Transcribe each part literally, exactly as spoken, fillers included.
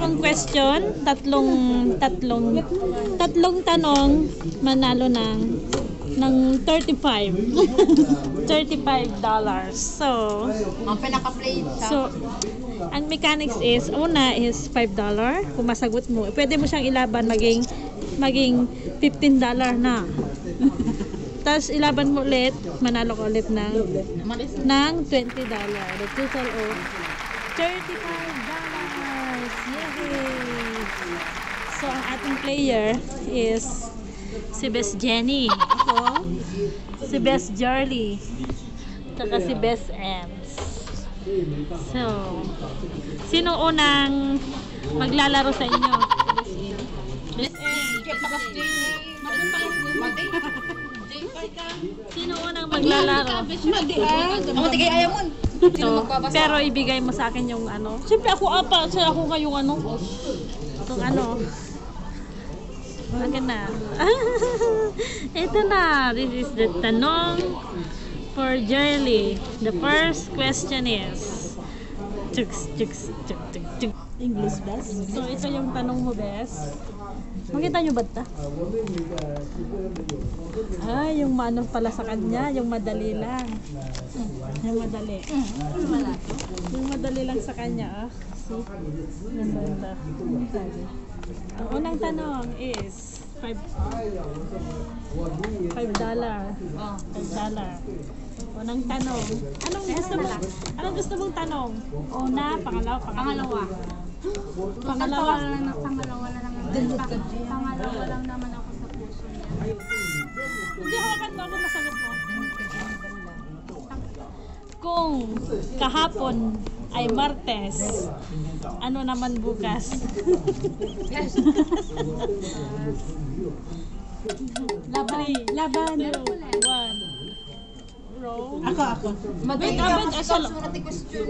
tatlong question, tatlong tatlong tatlong tanong, manalo ng ng thirty-five thirty-five dollars. So, Ang pinaka-play siya. so ang mechanics is, una is five dollars. Kung masagot mo, pwede mo siyang ilaban maging maging fifteen dollars na. Tapos ilaban mo ulit, manalo ka ulit ng ng twenty dollars. The total of thirty-five dollars. Yay! So ang ating player is si Best Jenny. Ako, si Best Jarly. Tsaka si Best Ems. So, sino unang maglalaro sa inyo? Best Sino unang maglalaro? Ang matigay ayaw mo. So, pero ibigay mo sa akin yung ano. Siyempre ako apa, so ako ngayong ano. Itong ano. Akin na. Ito na. This is the tanong for Jarly. The first question is Chuks, chuks, chuk, chuk, chuk. English best. So ito yung tanong mo, best. Makita nyo ba ito? Ah, yung maano pala sa kanya, yung madali lang. Yung madali. Yung madali lang sa kanya, ah. See? Yung banda. Ang unang tanong is five five dollar. Oh. Five dollar. Unang tanong. Anong gusto mo? Anong gusto mong tanong? Una, pangalawa, pangalawa. Pangalawa lang na pangalawa lang naman. Pangalawa lang naman ako sa puso niya. Hindi, hawakan mo ako, masagot mo. Kung kahapon ay Martes, ano naman bukas? Laban. Laban. One. Row. Ako, ako. Wait, abad, asal. question.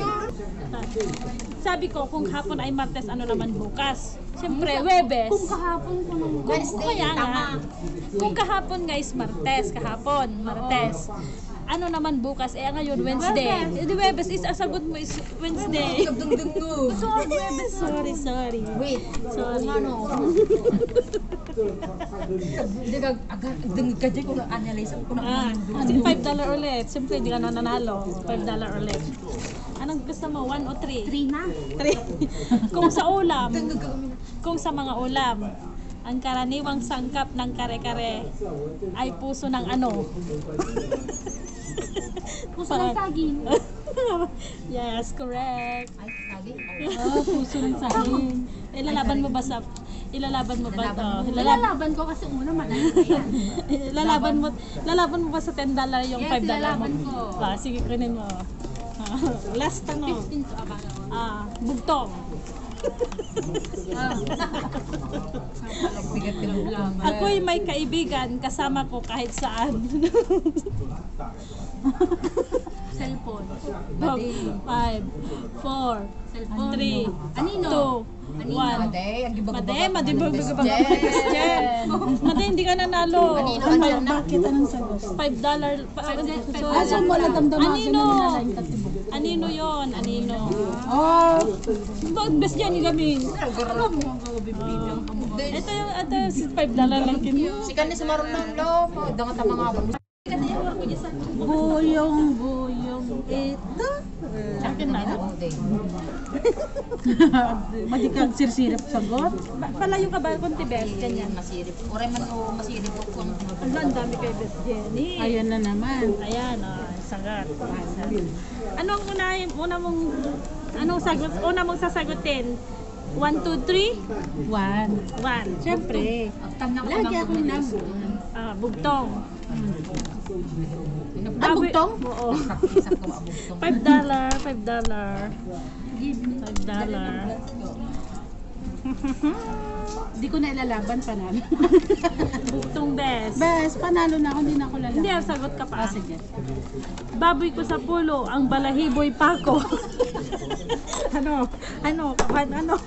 Sabi ko, kung kahapon ay Martes, ano naman bukas? Siyempre, Webes. Kung kahapon ko naman. Kung, kung kaya nga, kung kahapon guys, Martes, kahapon, Martes. Ano naman bukas? Eh, ngayon, Wednesday. Eh, di Webes, is, asagot mo is Wednesday. Dungdung mo. Sorry, Webes. Sorry, sorry. Wait. Sorry. Ano? Hindi ka agad dungig ka dyan kung analyze ko Ah, na. kasi five dollars ulit. Siyempre, hindi ka na nanalo. five dollars ulit. Anong gusto mo? one o three? Three na. three. Kung sa ulam, kung sa mga ulam, ang karaniwang sangkap ng kare-kare ay puso ng ano? Puso ng saging. Yes, correct. Ay, sabi. Oh, puso ng saging. Ilalaban mo ba sa ilalaban mo ba to? Ilalaban, Ilalaban ko kasi una madali na yan. ilalaban mo lalaban mo ba sa ten dollars yung Yes, five dollars mo? ilalaban ko. Ah, sige, kunin mo. Ah, last tanong. fifteen to abang. Ah, bugtong. Bigat ka ng laban. Ako'y may kaibigan kasama ko kahit saan. Cellphone. Badi. Five, four, Cellphone. three, Anino? two, Anino? one. Made, ang gibag-bag. Made, madibag-bag ka Christian. Made, hindi ka nanalo. Anino, Five- andyan na. Bakit anong sagot? Five dollar. Ah, so mo na damdamagan Anino? na nanalain tatibok. Anino yon? Anino? Oh, Bakit best yan gamin? Alam mo ang bibigyan ka mo. Ito yung, ito yung five dollar lang kin. Si Kanis marunong lo, dangat ang mga abang. buyong, buyong. Ito. Akin na. Magikag sirsirip sagot. Ba- Palayo ka ba konti best? Ganyan. Masirip. Oray man o masirip ko kung Ang ang dami kay Best Jenny. Ayan na naman. Ayan, oh, sagat. Anong una, una mong, anong sagot, una mong sasagutin? One, two, three? One. One. Siyempre. Lagi akong nab. Ah, bugtong. Ah, bugtong? Oo. Isang ko maabugtong. Five dollar, five dollar. Five dollar. Di ko na ilalaban, panalo. Bugtong best. Bes, panalo na ako, hindi na ako lalaban. Hindi, sagot ka pa. Ah, sige. Baboy ko sa pulo, ang balahiboy pako. ano? Ano? Kapan? Ano?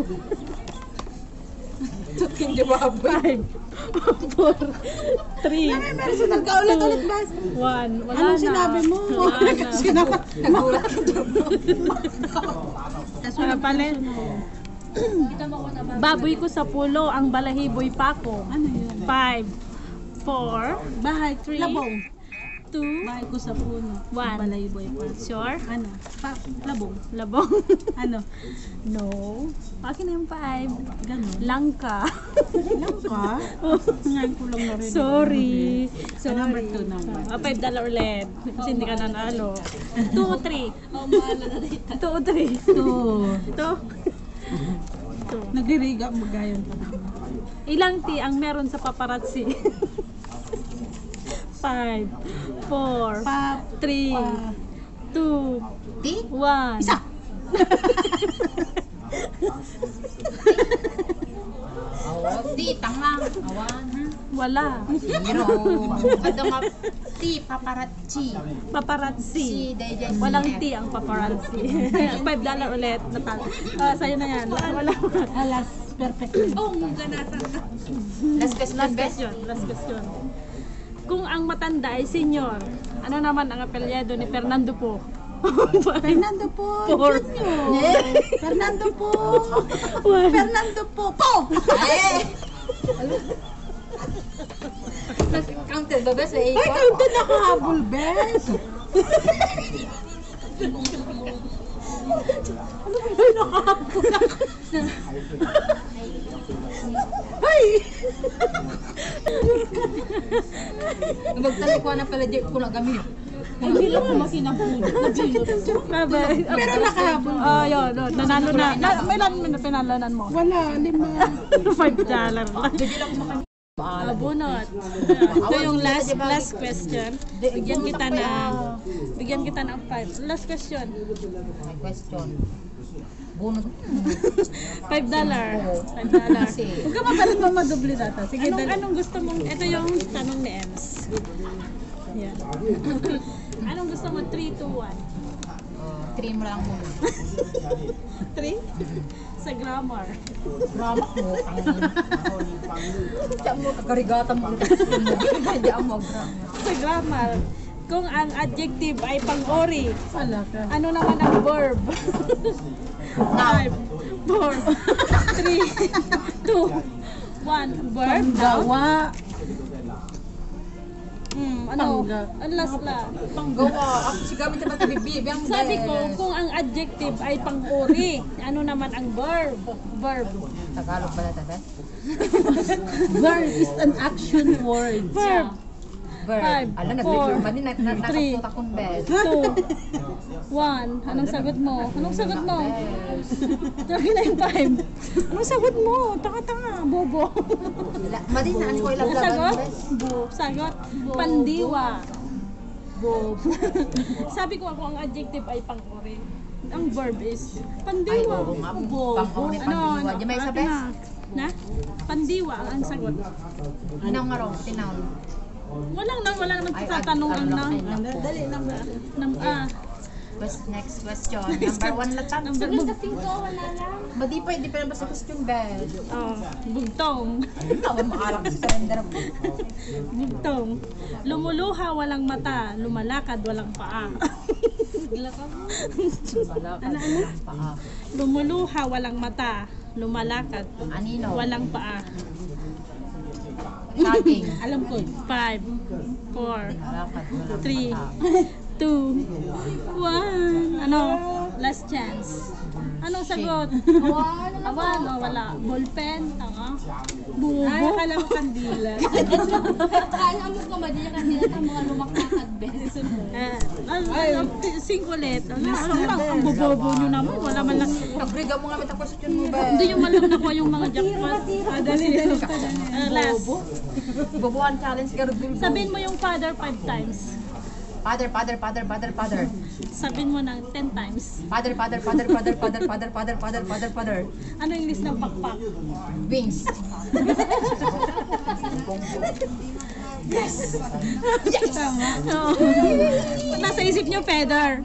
Hindi baboy. Five, four, three, Personal ka ulit-ulit, Bes. one. Wala Anong na. sinabi mo? Wala na. Sinabi. Nagulat ka doon. Ano pala? Baboy ko sa pulo, ang balahiboy pa ko. Ano yun? Five, four, Bahay. Three. Labong. two, Bahay ko sa puno. One. Balayboy pa. sure? Ano? Pa, labong. Labong. Ano? No. Akin na yung five. Ganon. Langka. Lang ka? Ngayon ko lang narinig. Sorry. Ah, Sorry. number two naman. Ah, five dollar ulit. Kasi hindi ka nanalo. Two, three. Two, three. Two. Two. Two. Nagdiriga mo gayon pa. Ilang tea ang meron sa paparazzi? Five, four, Pa, three, pa. two, Di? one. Isa. Oo. Di, tanga. Awan. Wala. Zero. Ano nga? Ti, paparazzi. Paparazzi. Si Deja. Walang tea ang paparazzi. Five dollar ulit. Natal. Ah, sa'yo na yan. Wala. Alas. Perfect. Oh, ganatan ka. Last question, Last best. question. Last question. Kung ang matanda ay senior, ano naman ang apelyado ni Fernando po? Fernando po. Four. Junior. Fernando po. One. Fernando po. Po! Eh! Counted ba, best? May Ay, ikot? counted na kahabol, Bes. Ano ba yun? Nakahabol ako. Ay! Magtalik ko na pala, di ko na gamit. Hindi lang ako makinabulot. Bye-bye. Pero nakahabol. Ah, yun. no, Nanalo na. na may lang pinalanan mo. Wala, lima. Five dollar lang. Bigyan lang maka... Ah, bunot. Ah, ito yung last last question. Bigyan kita ng bigyan kita ng five. Last question. May question. Bunot. Five dollar. Five dollar. Kasi... Huwag ka mapalit mo madubli data. Sige, Anong dali. anong gusto mong? Ito yung tanong ni Ems. Yan. Anong gusto mo? Three, two, one. Uh, three mo lang muna. Three? Sa grammar. Ramak mo. Diyan mo, kakarigatan mo. Diyan mo, grammar. Sa grammar. Kung ang adjective ay pang-ori, Wala ka. ano naman ang verb? Five, four, three, two, one. Verb? Noun? Gawa. Hmm, ano? Pangga. Ang last la. Pangga. Gawa. Ako si gamit naman bibib. Yung Sabi ko, kung ang adjective ay pang-uri, ano naman ang verb? Verb. Tagalog pala ito, best? Verb is an action word. Verb. Verb. Five, Alam, four, nag-record ba din? Na- na- three, Nakasuot akong best. Two, one. Anong sagot mo? Anong sagot mo? Lagi na yung five. Anong sagot mo? Tanga-tanga. Bobo. Madin na, ano ko Ang ilaglaban, sagot? best? Bo. Sagot? Pandiwa. Bob. Sabi ko ako ang adjective ay pang-uri. Ang verb is Ay, pandiwa. oo nga. Bobo. Pang-uri, pandiwa. Diyan may isa, akin best? na. Na? Pandiwa ang sagot. Anong nga raw? Tinaw. Walang na, wala naman Ay, sa tanong ang ano lang, nang. ay, naku. Dali lang ba? Nang ah. Quest- Next question. Number one lang tayo. Number Sabi kasing ko, wala lang. Ba di pa, hindi pa naman sa question, best. Oh, bugtong. Tawag mo arap sa surrender mo. Bugtong. Lumuluha walang mata, lumalakad walang paa. Wala ka. Ano? Paa. Lumuluha walang mata, lumalakad Anino? walang paa. Saging. Alam ko. Five, four, Malakad. Walang three, mata. two, one. Ano? Last chance. Anong sagot? Awan, ano Awan o wala? Ballpen? Tanga? Ay, Bubo? akala ko kandila. Kala mo ka ba, di na kanila ang mga lumakakad, bes. Eh, ano, ano, singkulit. Ano, ano, ano, ang bobobo nyo naman. Wala man lang. Nagriga mo nga may question mo, best. Hindi yung malang nakuha yung mga jackpot. Ah, dali, dali. Uh, last. Bobohan challenge ka rin. Sabihin mo yung father five times. Father, father, father, father, father. Sabihin mo ng ten times. Father, father, father, father, father, father, father, father, father, father. Ano yung list ng pakpak? Wings. Tama. Oo. Nasa isip nyo, feather.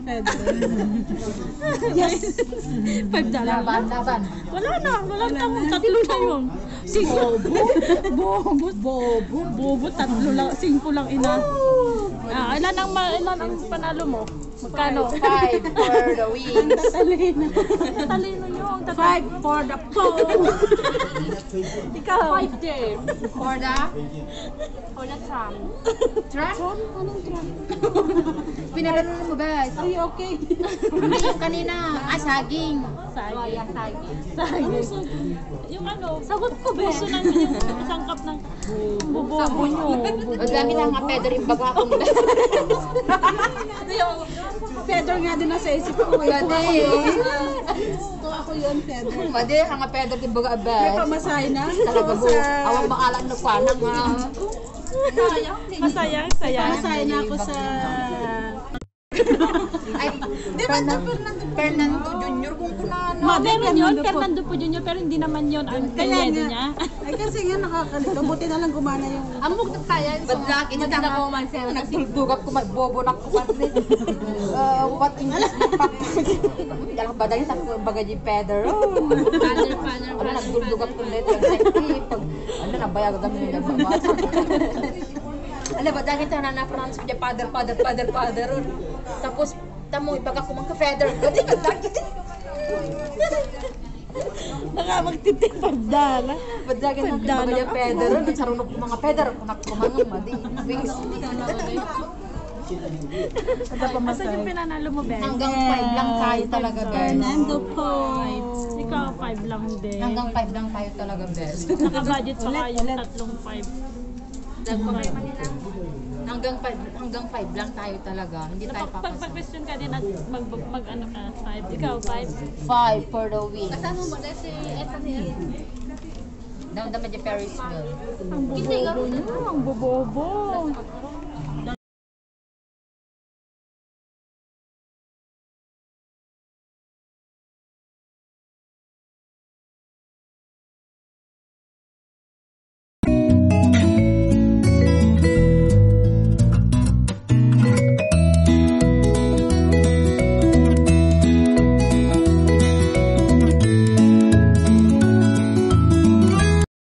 Yes. Five dollar. Laban, laban. Wala na. Wala na. Tatlo na yun. Cinco. Bobo. Bobo. Bobo. Tatlo lang. Cinco lang ina. Ah, ilan ang, ma- ilan ang panalo mo? Magkano? Five for the wings. Talino. Talino yun. tata. Five for the pole. Ikaw. Five there. For the For the tram. truck? Anong tram? Pinalala mo ba? Are you okay? Hindi yung kanina. Ah, saging. Sayang, saging. Saging. Yung ano, Sagot ko, be. puso ng yung isang cup ng bubobo nyo. O dami lang nga Pedro yung baga akong ba? Feather nga din nasa isip ko. eh. Pwede. Kung ako yun, feather. Pwede, hanga Pedro yung baga May abes. pamasahe na. Talaga So, po. sa- Awang makalang nagpanang nga. Masayang, sayang. Pamasahe na ako sa... Ay, Fernando, Fernando Junior kung kunano. Ma, meron yun, Fernando po. Fernando po Junior, pero hindi naman yun ang Kaya apelyido nga. niya. Ay kasi nga nakakalito. Buti na lang gumana yung... Amok na tayo. Badlak, ito Madala tama. ko man siya. Nagduldugat ko, bobo na ko kasi. Uh, what English na pa. Dalang badali sa bagay yung Pedro. Father, father, Ano, nagduldugat ko ulit. Pag, ano, nabayag kami yung nagbabasa. Alam ba, dahil ito na na-pronounce ko niya, father, father, father, father. Tapos, tamo, ibaga ko mga feather. Hindi ba lagi? Nakamagtitipag dala. Badlagi na Pagdala baga niya feather. Nagsarunok ko mga feather. Kunak ko mga madi. Wings. Asan yung pinanalo mo, Ben? Hanggang five lang tayo talaga, Ben. Fernando po. Ikaw, five lang din. Hanggang five lang tayo talaga, Ben. Naka-budget pa kayo yung tatlong five. Hanggang five, hanggang five lang tayo talaga. Hindi tayo Pag papasok. pag-question ka din at mag, mag ano ka, five. Ikaw, five. Five for the win. Kasama mo dahil si Esa niya. Down naman yung Ferris wheel. Ang bobobo nyo, ang bobobo.